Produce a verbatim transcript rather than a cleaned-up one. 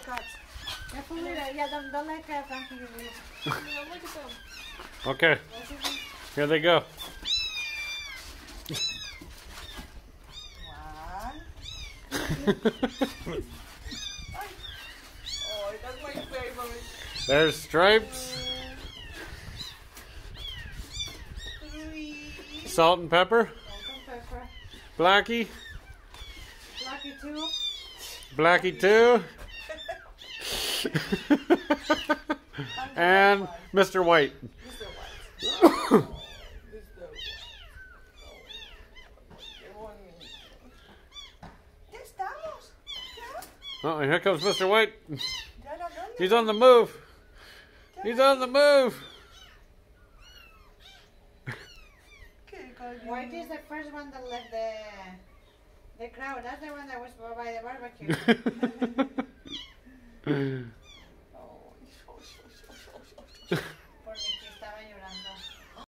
cats. Careful with it. Yeah, don't, don't let uh, Frankie leave. Yeah, look at them. Okay. Here they go. One. Oh, that's my favorite. There's Stripes. Three. Salt and pepper. Salt and pepper. Blackie. Blackie two. Blackie two. And Mister White. Mister White. Oh, here comes Mister White. He's on the move. He's on the move. White is the first one that left the the crowd. That's the one that was by the barbecue.